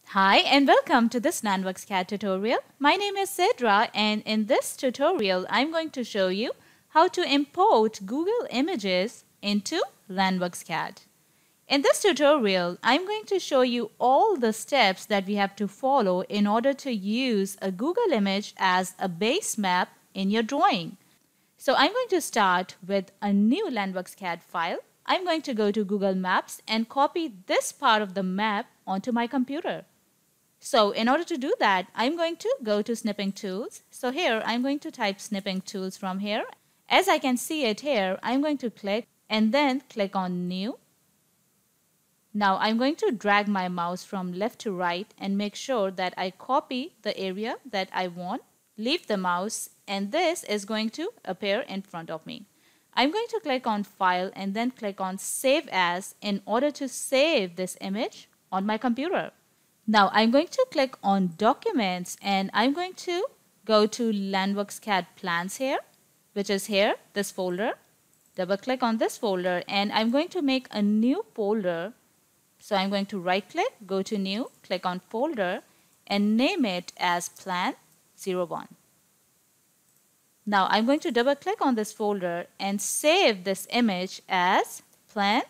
Hi and welcome to this LANDWorksCAD tutorial. My name is Sidra and in this tutorial I'm going to show you how to import Google images into LANDWorksCAD. In this tutorial I'm going to show you all the steps that we have to follow in order to use a Google image as a base map in your drawing. So I'm going to start with a new LANDWorksCAD file. I'm going to go to Google Maps and copy this part of the map onto my computer. So in order to do that, I'm going to go to Snipping Tools. So here, I'm going to type Snipping Tools from here. As I can see it here, I'm going to click and then click on New. Now I'm going to drag my mouse from left to right and make sure that I copy the area that I want. Leave the mouse and this is going to appear in front of me. I'm going to click on File and then click on Save As in order to save this image on my computer. Now I'm going to click on Documents and I'm going to go to LANDWorksCAD Plans here, which is here, this folder. Double click on this folder and I'm going to make a new folder. So I'm going to right click, go to New, click on Folder and name it as Plan 01. Now I'm going to double click on this folder and save this image as Plan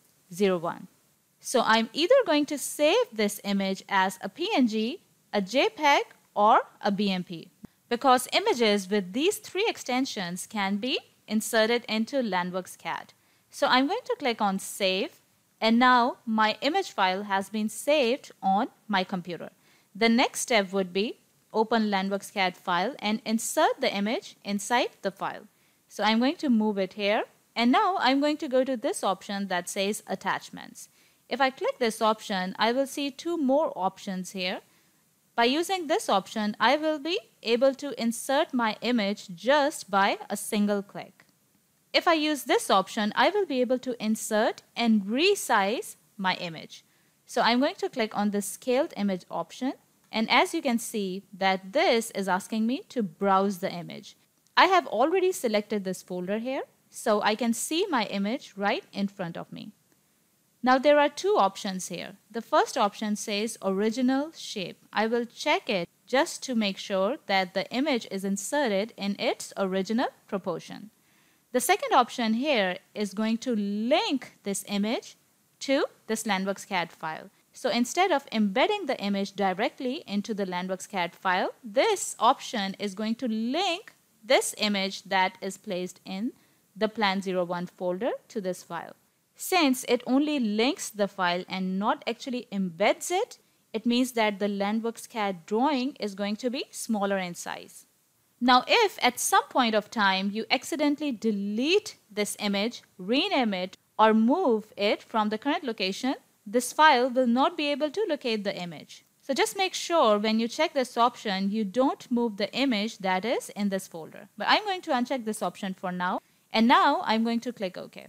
01. So I'm either going to save this image as a PNG, a JPEG, or a BMP because images with these three extensions can be inserted into LANDWorksCAD. So I'm going to click on Save and now my image file has been saved on my computer. The next step would be open LANDWorksCAD file and insert the image inside the file. So I'm going to move it here and now I'm going to go to this option that says Attachments. If I click this option, I will see two more options here. By using this option, I will be able to insert my image just by a single click. If I use this option, I will be able to insert and resize my image. So I'm going to click on the Scaled Image option. And as you can see that this is asking me to browse the image. I have already selected this folder here, so I can see my image right in front of me. Now there are two options here. The first option says Original Shape. I will check it just to make sure that the image is inserted in its original proportion. The second option here is going to link this image to this LANDWorksCAD file. So instead of embedding the image directly into the LANDWorksCAD file, this option is going to link this image that is placed in the Plan 01 folder to this file. Since it only links the file and not actually embeds it, it means that the LANDWorksCAD drawing is going to be smaller in size. Now, if at some point of time you accidentally delete this image, rename it, or move it from the current location, this file will not be able to locate the image. So just make sure when you check this option, you don't move the image that is in this folder. But I'm going to uncheck this option for now. And now I'm going to click OK.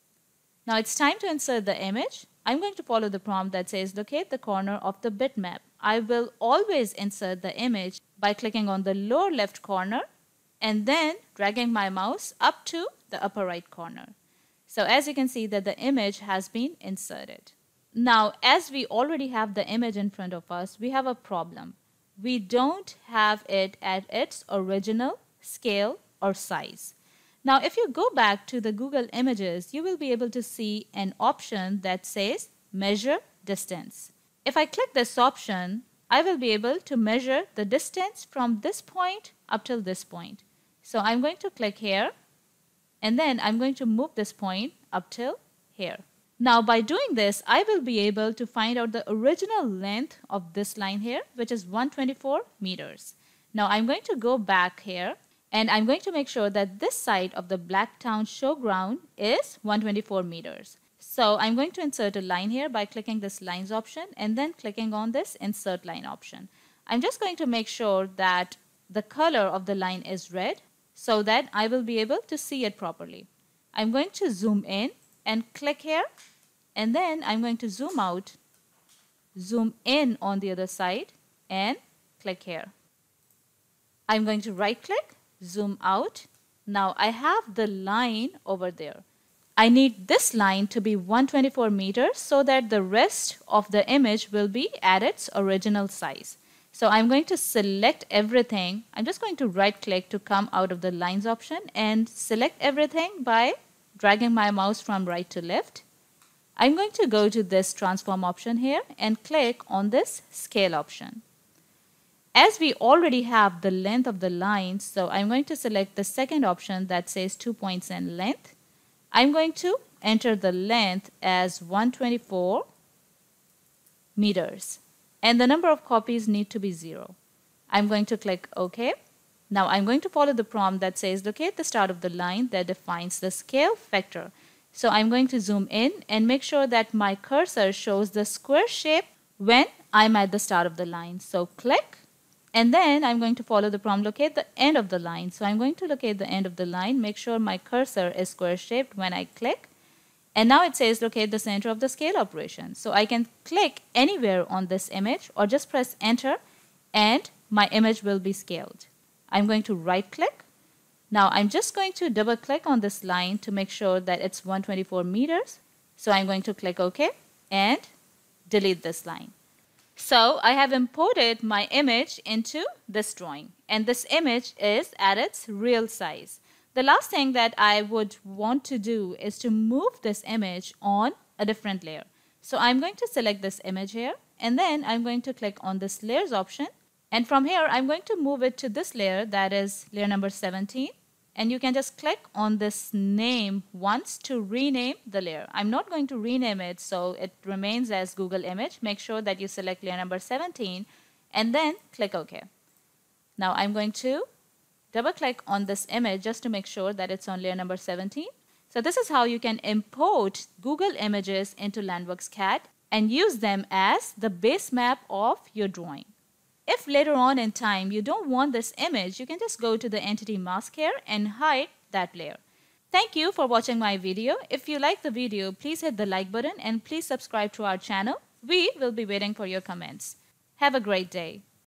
Now it's time to insert the image. I'm going to follow the prompt that says locate the corner of the bitmap. I will always insert the image by clicking on the lower left corner and then dragging my mouse up to the upper right corner. So as you can see that the image has been inserted. Now as we already have the image in front of us, we have a problem. We don't have it at its original scale or size. Now, if you go back to the Google Images, you will be able to see an option that says Measure Distance. If I click this option, I will be able to measure the distance from this point up till this point. So I'm going to click here, and then I'm going to move this point up till here. Now, by doing this, I will be able to find out the original length of this line here, which is 124 meters. Now, I'm going to go back here. And I'm going to make sure that this side of the Blacktown Showground is 124 meters. So I'm going to insert a line here by clicking this Lines option and then clicking on this Insert Line option. I'm just going to make sure that the color of the line is red so that I will be able to see it properly. I'm going to zoom in and click here. And then I'm going to zoom out, zoom in on the other side and click here. I'm going to right click, zoom out. Now I have the line over there. I need this line to be 124 meters so that the rest of the image will be at its original size. So I'm going to select everything. I'm just going to right click to come out of the lines option and select everything by dragging my mouse from right to left. I'm going to go to this transform option here and click on this scale option. As we already have the length of the line, so I'm going to select the second option that says 2 points in length. I'm going to enter the length as 124 meters and the number of copies need to be 0. I'm going to click OK. Now I'm going to follow the prompt that says locate the start of the line that defines the scale factor. So I'm going to zoom in and make sure that my cursor shows the square shape when I'm at the start of the line. So click. And then I'm going to follow the prompt, locate the end of the line. So I'm going to locate the end of the line, make sure my cursor is square shaped when I click. And now it says locate the center of the scale operation. So I can click anywhere on this image or just press enter and my image will be scaled. I'm going to right click. Now I'm just going to double click on this line to make sure that it's 124 meters. So I'm going to click OK and delete this line. So I have imported my image into this drawing and this image is at its real size. The last thing that I would want to do is to move this image on a different layer. So I'm going to select this image here and then I'm going to click on this layers option and from here I'm going to move it to this layer, that is layer number 17. And you can just click on this name once to rename the layer. I'm not going to rename it so it remains as Google image. Make sure that you select layer number 17 and then click OK. Now I'm going to double click on this image just to make sure that it's on layer number 17. So this is how you can import Google images into LANDWorksCAD and use them as the base map of your drawing. If later on in time you don't want this image, you can just go to the entity mask here and hide that layer. Thank you for watching my video. If you like the video, please hit the like button and please subscribe to our channel. We will be waiting for your comments. Have a great day.